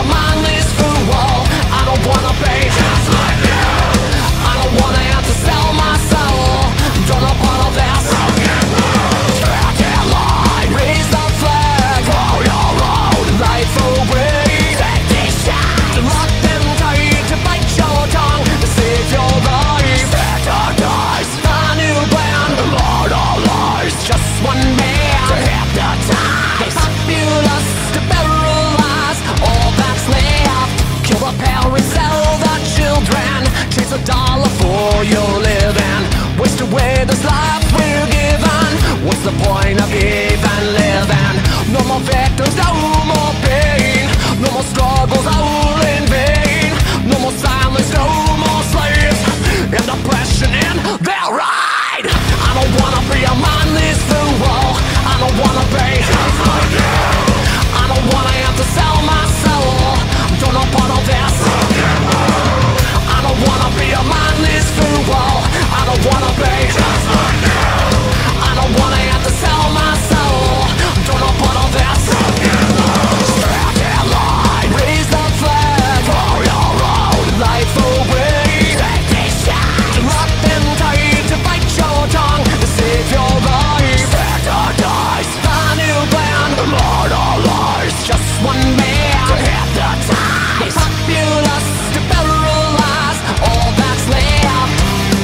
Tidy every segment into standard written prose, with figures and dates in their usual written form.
a mindless fool. I don't wanna be just like you. I don't wanna have to sell my soul. Don't know part of this broken world. Stranded line, raise the flag for your road. Life away, take this shot. Lock them tight to bite your tongue to save your life. Paradise, a new plan, immortalize. Just one man to hypnotize. Populous to paralyze all that's left. Kill the parents, sell the children. Chase $1 for your living. Waste away this life we're given. What's the point of even living? No more victims, no more pain. No more struggles, all in vain. No more silence, no more slaves. And oppression in their ride. I don't wanna be a mindless fool. I don't wanna be just like you. I don't wanna have to sell my soul. Don't know part of this broken world. I don't wanna be a mindless fool. I don't wanna be just like you. I don't wanna have to sell my soul. Don't know part of this broken world. Stranded line, raise the flag for your road. Life away, take this shot. Lock them tight to bite your tongue to save your life. Paradise, a new plan, immortalize. Just one man to hypnotize. Populous to paralyze all that's left.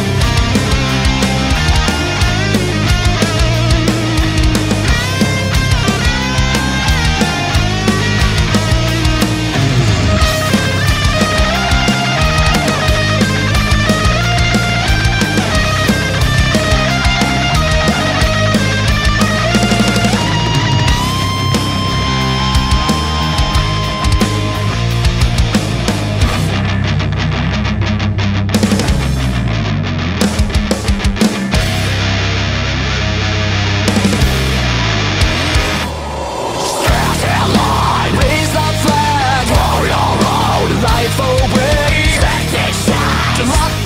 Raise the flag for your road. Life away, take this shot.